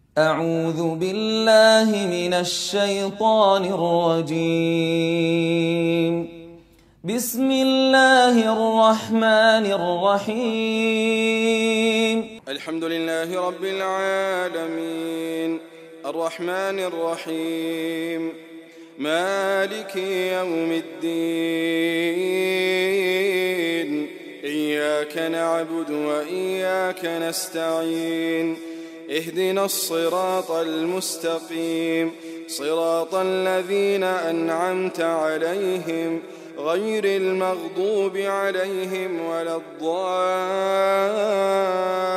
أعوذ بالله من الشيطان الرجيم. بسم الله الرحمن الرحيم. الحمد لله رب العالمين الرحمن الرحيم مالك يوم الدين إياك نعبد وإياك نستعين اهدنا الصراط المستقيم صراط الذين أنعمت عليهم غير المغضوب عليهم ولا الضالين